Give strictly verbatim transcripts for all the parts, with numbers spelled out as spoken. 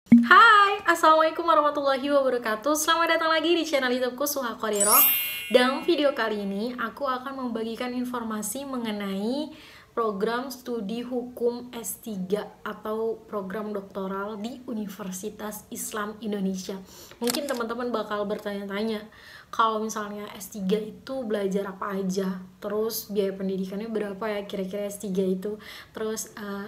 Hai, Assalamualaikum warahmatullahi wabarakatuh. Selamat datang lagi di channel YouTubeku Suha Qoriro. Dalam video kali ini, aku akan membagikan informasi mengenai program studi hukum S tiga atau program doktoral di Universitas Islam Indonesia. Mungkin teman-teman bakal bertanya-tanya, kalau misalnya S tiga itu belajar apa aja, terus biaya pendidikannya berapa ya kira-kira S tiga itu, terus uh,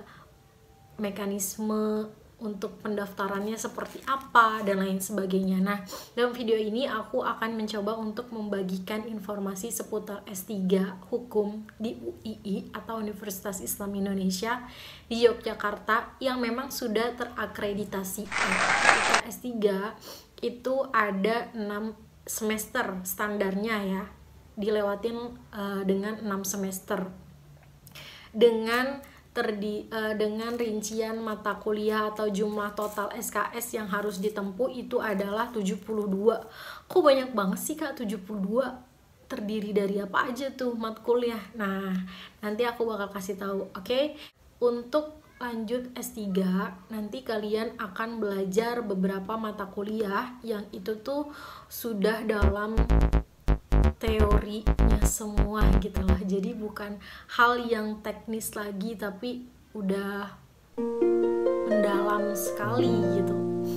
mekanisme untuk pendaftarannya seperti apa dan lain sebagainya. Nah, dalam video ini aku akan mencoba untuk membagikan informasi seputar S tiga Hukum di U I I atau Universitas Islam Indonesia di Yogyakarta yang memang sudah terakreditasi. Nah, S tiga itu ada enam semester standarnya ya, dilewatin uh, dengan enam semester dengan Terdi, uh, dengan rincian mata kuliah atau jumlah total S K S yang harus ditempuh itu adalah tujuh puluh dua. Kok banyak banget sih Kak tujuh puluh dua? Terdiri dari apa aja tuh matkul ya? Nah, nanti aku bakal kasih tahu, oke? Okay? Untuk lanjut S tiga, nanti kalian akan belajar beberapa mata kuliah yang itu tuh sudah dalam teorinya semua gitu loh, jadi bukan hal yang teknis lagi tapi udah mendalam sekali gitu.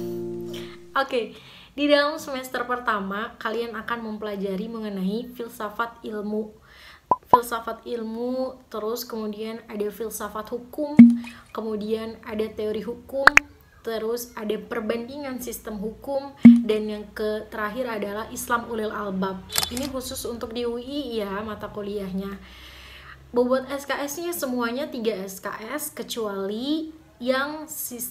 Oke, di dalam semester pertama kalian akan mempelajari mengenai filsafat ilmu filsafat ilmu terus kemudian ada filsafat hukum, kemudian ada teori hukum, terus ada perbandingan sistem hukum, dan yang ke terakhir adalah Islam Ulil Albab. Ini khusus untuk di U I I ya mata kuliahnya. Bobot S K S-nya semuanya tiga S K S kecuali yang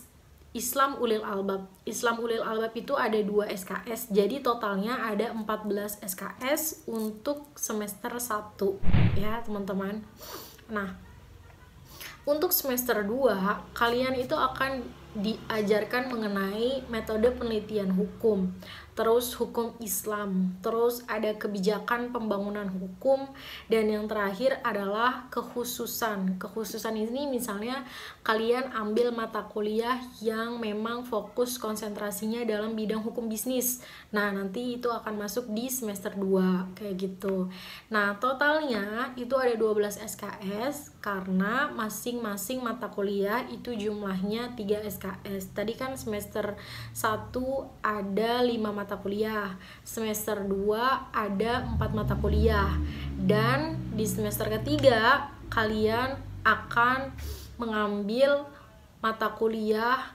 Islam Ulil Albab. Islam Ulil Albab itu ada dua S K S, jadi totalnya ada empat belas S K S untuk semester satu ya teman-teman. Nah, untuk semester dua kalian itu akan diajarkan mengenai metode penelitian hukum, terus hukum Islam, terus ada kebijakan pembangunan hukum, dan yang terakhir adalah kekhususan. Kekhususan ini misalnya kalian ambil mata kuliah yang memang fokus konsentrasinya dalam bidang hukum bisnis. Nah, nanti itu akan masuk di semester dua kayak gitu. Nah, totalnya itu ada dua belas S K S karena masing-masing mata kuliah itu jumlahnya tiga S K S. Tadi kan semester satu ada lima mata kuliah, semester dua ada empat mata kuliah, dan di semester ketiga kalian akan mengambil mata kuliah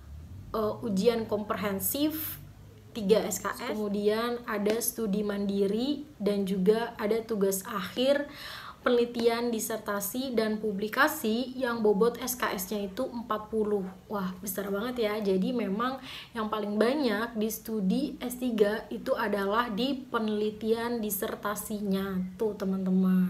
uh, ujian komprehensif tiga S K S, kemudian ada studi mandiri, dan juga ada tugas akhir, penelitian, disertasi, dan publikasi yang bobot S K S-nya itu empat puluh. Wah, besar banget ya. Jadi memang yang paling banyak di studi S tiga itu adalah di penelitian disertasinya tuh teman-teman.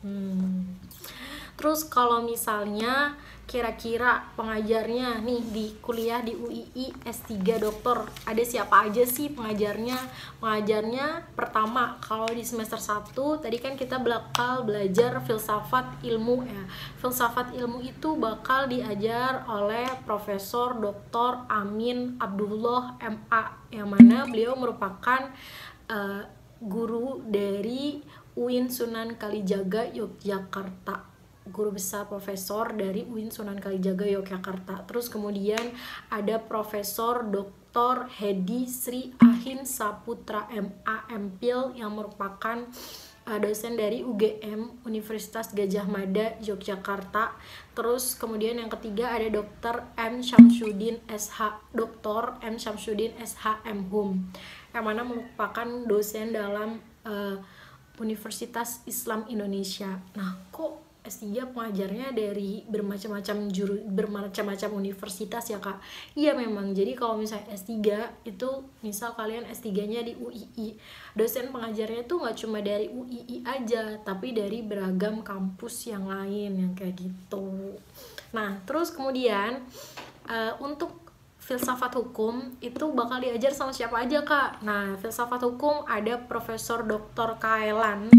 Hmm. Terus kalau misalnya kira-kira pengajarnya nih di kuliah di U I I S tiga doktor, ada siapa aja sih pengajarnya? Pengajarnya pertama, kalau di semester satu tadi kan kita bakal belajar filsafat ilmu ya. Filsafat ilmu itu bakal diajar oleh Profesor doktor Amin Abdullah M A, yang mana beliau merupakan uh, guru dari U I N Sunan Kalijaga Yogyakarta, guru besar profesor dari U I N Sunan Kalijaga Yogyakarta. Terus kemudian ada Profesor doktor Hedi Sri Ahin Saputra M A M Phil yang merupakan uh, dosen dari U G M Universitas Gadjah Mada Yogyakarta. Terus kemudian yang ketiga ada Dokter M Syamsuddin S H Doktor M Syamsuddin S H M Hum, yang mana merupakan dosen dalam uh, Universitas Islam Indonesia. Nah, kok S tiga pengajarnya dari bermacam-macam juru bermacam-macam universitas ya Kak? Iya memang. Jadi kalau misalnya S tiga itu misal kalian S tiga-nya di U I I, dosen pengajarnya tuh nggak cuma dari U I I aja, tapi dari beragam kampus yang lain yang kayak gitu. Nah, terus kemudian uh, untuk filsafat hukum itu bakal diajar sama siapa aja Kak? Nah, filsafat hukum ada Profesor doktor Kaelan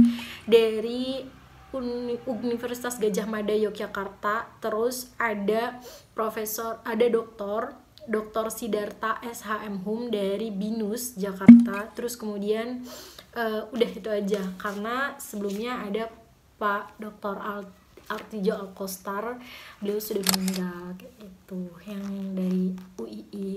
dari Universitas Gadjah Mada Yogyakarta, terus ada profesor, ada doktor doktor Sidarta S H M Hum dari Binus Jakarta. Terus kemudian uh, udah itu aja, karena sebelumnya ada Pak doktor Al Artijo Alkostar, beliau sudah meninggal kayak gitu, yang dari U I I.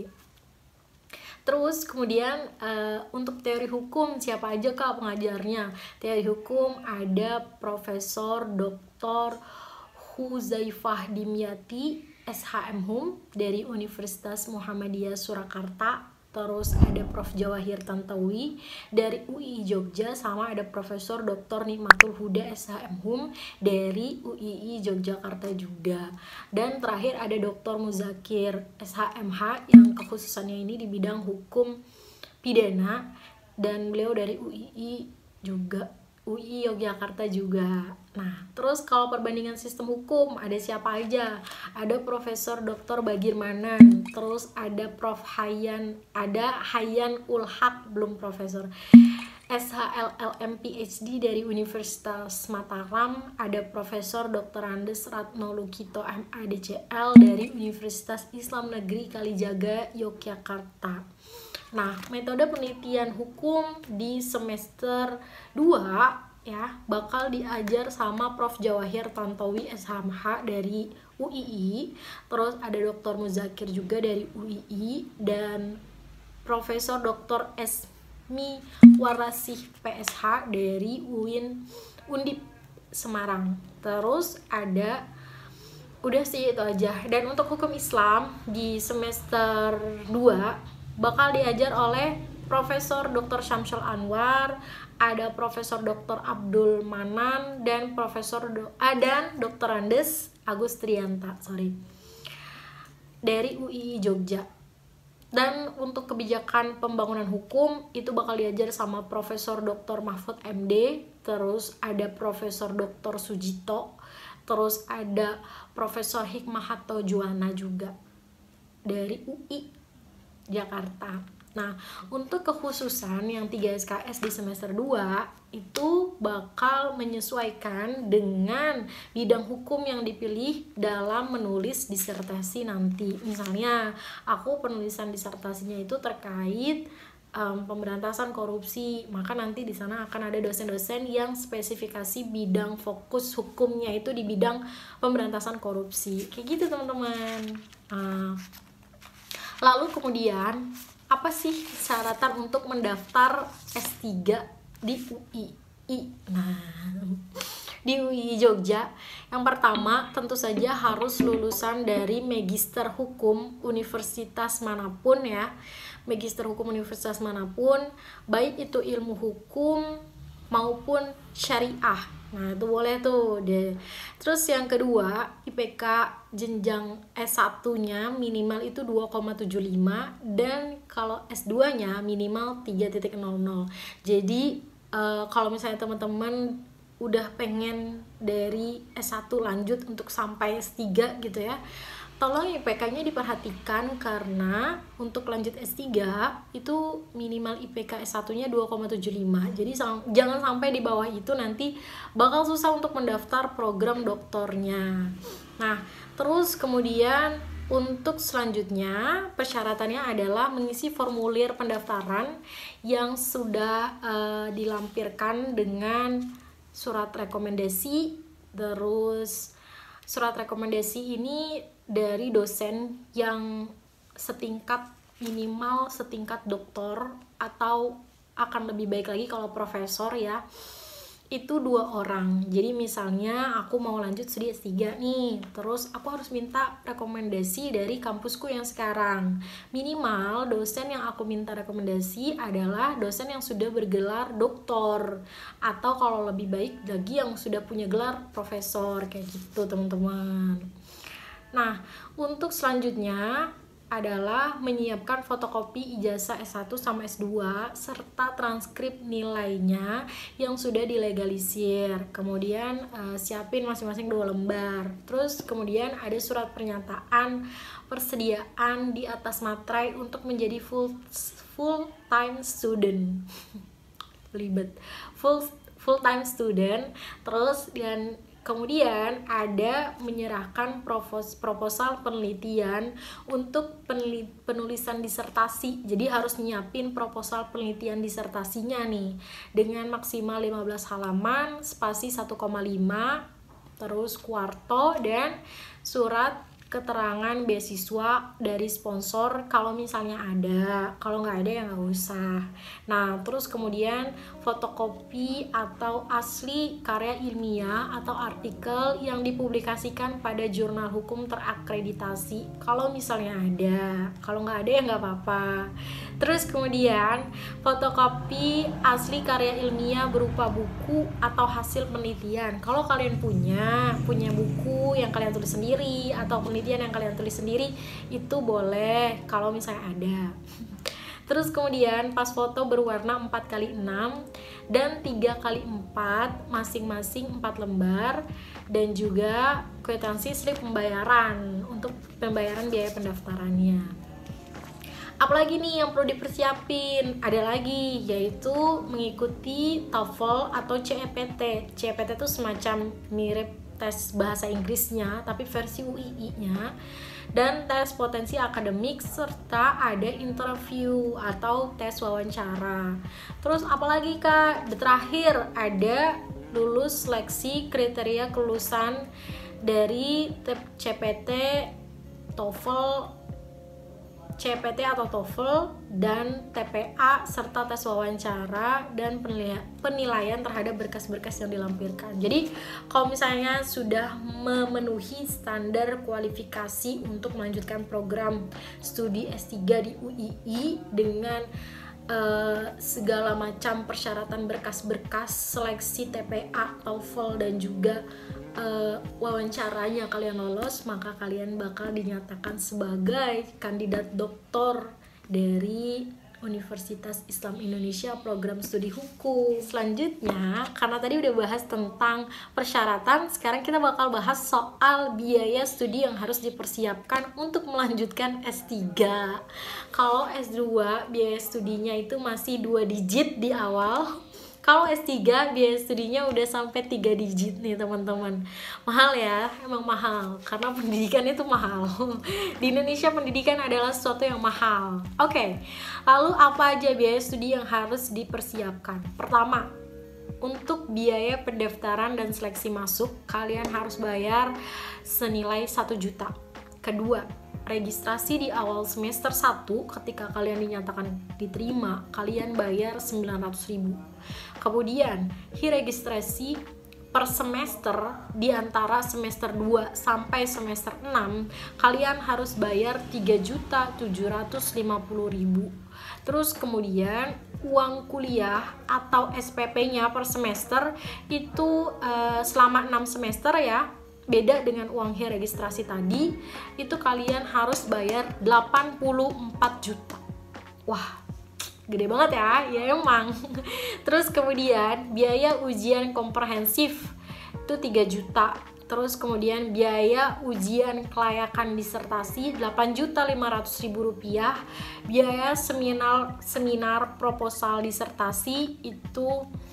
Terus kemudian uh, untuk teori hukum siapa aja Kak pengajarnya? Teori hukum ada Profesor doktor Huzaifah Dimyati S H M Hum dari Universitas Muhammadiyah Surakarta. Terus ada Profesor Jawahir Tantowi dari U I I Jogja, sama ada Profesor doktor Nikmatul Huda S H M Hum dari U I I Yogyakarta juga. Dan terakhir ada doktor Muzakir S H M H yang kekhususannya ini di bidang hukum pidana, dan beliau dari U I I juga, U I I Yogyakarta juga. Nah, terus kalau perbandingan sistem hukum ada siapa aja? Ada Profesor doktor Bagir Manan, terus ada Prof Hayan, ada Hayan Ulhaq, belum profesor, S H L L M P H D dari Universitas Mataram, ada Profesor doktor Andes Ratno Lukito M A D C L dari Universitas Islam Negeri Kalijaga Yogyakarta. Nah, metode penelitian hukum di semester dua ya bakal diajar sama Prof Jawahir Tantowi S H M H dari U I I, terus ada doktor Muzakir juga dari U I I, dan Profesor doktor Esmi Warasih P S H dari U I N Undip Semarang. Terus ada, udah sih itu aja. Dan untuk hukum Islam di semester dua bakal diajar oleh Profesor doktor Syamsul Anwar, ada Profesor doktor Abdul Manan, dan Profesor do ah, dan doktor Andes Agus Trianta, sorry, dari U I I Jogja. Dan untuk kebijakan pembangunan hukum itu bakal diajar sama Profesor doktor Mahfud M D, terus ada Profesor doktor Sujito, terus ada Profesor Hikmahanto Juwana juga dari U I Jakarta. Nah, untuk kekhususan yang tiga S K S di semester dua itu bakal menyesuaikan dengan bidang hukum yang dipilih dalam menulis disertasi nanti. Misalnya, aku penulisan disertasinya itu terkait um, pemberantasan korupsi, maka nanti di sana akan ada dosen-dosen yang spesifikasi bidang fokus hukumnya itu di bidang pemberantasan korupsi. Kayak gitu, teman-teman. Nah, lalu kemudian apa sih syaratan untuk mendaftar S tiga di U I I? Nah, di U I I Jogja, yang pertama tentu saja harus lulusan dari Magister Hukum Universitas manapun ya. Magister Hukum Universitas manapun, baik itu ilmu hukum maupun syariah. Nah, itu boleh tuh deh. Terus yang kedua, I P K jenjang S satu-nya minimal itu dua koma tujuh lima, dan kalau S dua-nya minimal tiga koma nol nol. Jadi uh, kalau misalnya teman-teman udah pengen dari S satu lanjut untuk sampai S tiga gitu ya, tolong I P K-nya diperhatikan, karena untuk lanjut S tiga itu minimal I P K S satu-nya dua koma tujuh lima. Jadi sang, jangan sampai di bawah itu, nanti bakal susah untuk mendaftar program doktornya. Nah, terus kemudian untuk selanjutnya persyaratannya adalah mengisi formulir pendaftaran yang sudah uh, dilampirkan dengan surat rekomendasi. Terus surat rekomendasi ini dari dosen yang setingkat, minimal setingkat doktor, atau akan lebih baik lagi kalau profesor ya, itu dua orang. Jadi misalnya aku mau lanjut studi S tiga nih, terus aku harus minta rekomendasi dari kampusku yang sekarang. Minimal dosen yang aku minta rekomendasi adalah dosen yang sudah bergelar doktor, atau kalau lebih baik lagi yang sudah punya gelar profesor, kayak gitu teman-teman. Nah, untuk selanjutnya adalah menyiapkan fotokopi ijazah S satu sama S dua serta transkrip nilainya yang sudah dilegalisir. Kemudian uh, siapin masing-masing dua lembar. Terus kemudian ada surat pernyataan persediaan di atas materai untuk menjadi full full time student. Libet. Full full time student. Terus dan Kemudian ada menyerahkan proposal penelitian untuk penulisan disertasi. Jadi harus nyiapin proposal penelitian disertasinya nih dengan maksimal lima belas halaman, spasi satu koma lima, terus kuarto dan surat keterangan beasiswa dari sponsor kalau misalnya ada, kalau nggak ada ya nggak usah. Nah terus kemudian fotokopi atau asli karya ilmiah atau artikel yang dipublikasikan pada jurnal hukum terakreditasi kalau misalnya ada, kalau nggak ada ya nggak apa-apa. Terus kemudian fotokopi asli karya ilmiah berupa buku atau hasil penelitian. Kalau kalian punya punya buku yang kalian tulis sendiri atau penelitian yang kalian tulis sendiri itu boleh kalau misalnya ada. Terus kemudian pas foto berwarna empat kali enam dan tiga kali empat masing-masing empat lembar, dan juga kwitansi slip pembayaran untuk pembayaran biaya pendaftarannya. Apalagi nih yang perlu dipersiapin? Ada lagi, yaitu mengikuti TOEFL atau C E P T. C E P T itu semacam mirip tes bahasa Inggrisnya tapi versi U I I-nya, dan tes potensi akademik, serta ada interview atau tes wawancara. Terus apalagi Kak? Terakhir ada lulus seleksi kriteria kelulusan dari C P T, TOEFL, C P T atau TOEFL, dan T P A, serta tes wawancara dan penilaian terhadap berkas-berkas yang dilampirkan. Jadi kalau misalnya sudah memenuhi standar kualifikasi untuk melanjutkan program studi S tiga di U I I dengan uh, segala macam persyaratan berkas-berkas seleksi T P A, TOEFL, dan juga Uh, wawancaranya kalian lolos, maka kalian bakal dinyatakan sebagai kandidat doktor dari Universitas Islam Indonesia program studi hukum. Selanjutnya, karena tadi udah bahas tentang persyaratan, sekarang kita bakal bahas soal biaya studi yang harus dipersiapkan untuk melanjutkan S tiga. Kalau S dua biaya studinya itu masih dua digit di awal. Kalau S tiga biaya studinya udah sampai tiga digit nih teman-teman. Mahal ya, emang mahal, karena pendidikan itu mahal. Di Indonesia pendidikan adalah sesuatu yang mahal. Oke, okay. Lalu apa aja biaya studi yang harus dipersiapkan? Pertama, untuk biaya pendaftaran dan seleksi masuk, kalian harus bayar senilai satu juta. Kedua, registrasi di awal semester satu ketika kalian dinyatakan diterima, kalian bayar sembilan ratus ribu. Kemudian, registrasi per semester di antara semester dua sampai semester enam, kalian harus bayar tiga juta tujuh ratus lima puluh ribu. Terus kemudian uang kuliah atau S P P-nya per semester itu uh, selama enam semester ya. Beda dengan uang registrasi tadi, itu kalian harus bayar delapan puluh empat juta. Wah, gede banget ya, ya emang. Terus kemudian biaya ujian komprehensif itu tiga juta. Terus kemudian biaya ujian kelayakan disertasi delapan juta lima ratus ribu rupiah. Biaya seminar seminar proposal disertasi itu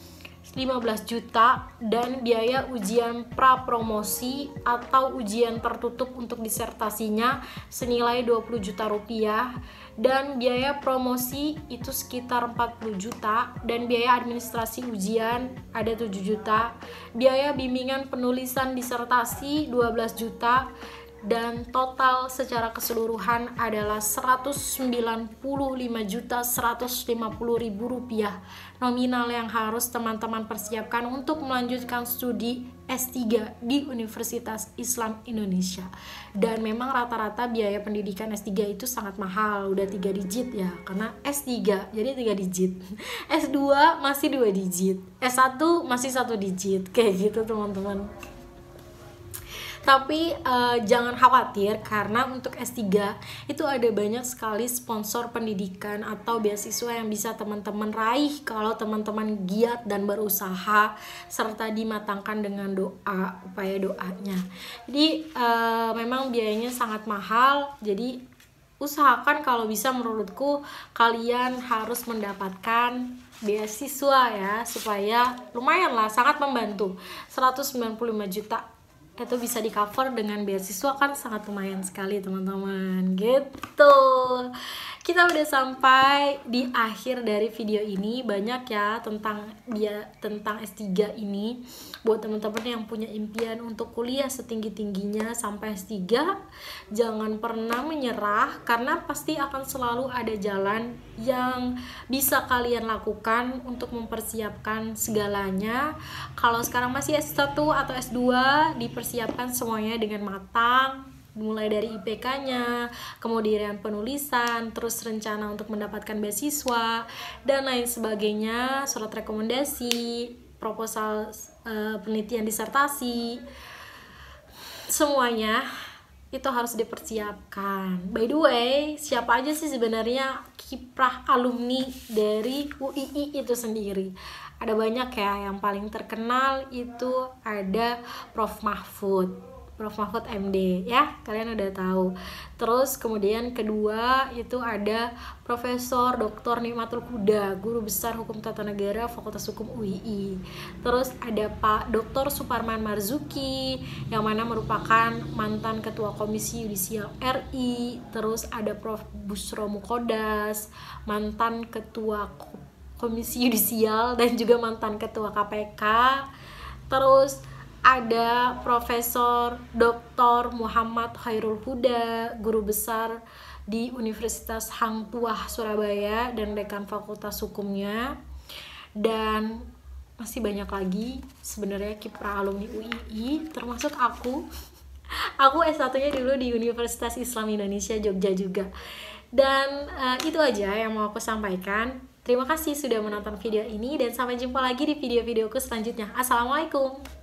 lima belas juta, dan biaya ujian prapromosi atau ujian tertutup untuk disertasinya senilai dua puluh juta rupiah, dan biaya promosi itu sekitar empat puluh juta, dan biaya administrasi ujian ada tujuh juta, biaya bimbingan penulisan disertasi dua belas juta, dan total secara keseluruhan adalah seratus sembilan puluh lima juta seratus lima puluh ribu rupiah nominal yang harus teman-teman persiapkan untuk melanjutkan studi S tiga di Universitas Islam Indonesia. Dan memang rata-rata biaya pendidikan S tiga itu sangat mahal, udah tiga digit ya, karena S tiga jadi tiga digit, S dua masih dua digit, S satu masih satu digit, kayak gitu teman-teman. Tapi uh, jangan khawatir, karena untuk S tiga itu ada banyak sekali sponsor pendidikan atau beasiswa yang bisa teman-teman raih kalau teman-teman giat dan berusaha serta dimatangkan dengan doa, upaya doanya. Jadi uh, memang biayanya sangat mahal, jadi usahakan kalau bisa, menurutku kalian harus mendapatkan beasiswa ya, supaya lumayan lah, sangat membantu. Seratus sembilan puluh lima juta itu bisa di cover dengan beasiswa, kan sangat lumayan sekali teman-teman, gitu. Kita udah sampai di akhir dari video ini. Banyak ya tentang dia tentang S tiga ini. Buat teman-teman yang punya impian untuk kuliah setinggi-tingginya sampai S tiga, jangan pernah menyerah, karena pasti akan selalu ada jalan yang bisa kalian lakukan untuk mempersiapkan segalanya. Kalau sekarang masih S satu atau S dua, dipersiapkan semuanya dengan matang, mulai dari I P K-nya, kemudian penulisan, terus rencana untuk mendapatkan beasiswa, dan lain sebagainya, surat rekomendasi, proposal uh, penelitian disertasi, semuanya itu harus dipersiapkan. By the way, siapa aja sih sebenarnya kiprah alumni dari U I I itu sendiri? Ada banyak ya, yang paling terkenal itu ada Prof Mahfud. Prof Mahfud M D ya, kalian udah tahu. Terus kemudian kedua itu ada Profesor Doktor Nikmatul Huda, Guru Besar Hukum Tata Negara Fakultas Hukum U I I. Terus ada Pak Doktor Suparman Marzuki, yang mana merupakan mantan Ketua Komisi Yudisial R I. Terus ada Prof Bushro Mukodas, mantan Ketua Komisi Yudisial dan juga mantan Ketua K P K. Terus ada Profesor Doktor Muhammad Khairul Huda, Guru Besar di Universitas Hang Tuah Surabaya dan Dekan Fakultas Hukumnya. Dan masih banyak lagi sebenarnya kiprah alumni U I I, termasuk aku. Aku S satu-nya dulu di Universitas Islam Indonesia Jogja juga. Dan uh, itu aja yang mau aku sampaikan. Terima kasih sudah menonton video ini, dan sampai jumpa lagi di video-videoku selanjutnya. Assalamualaikum.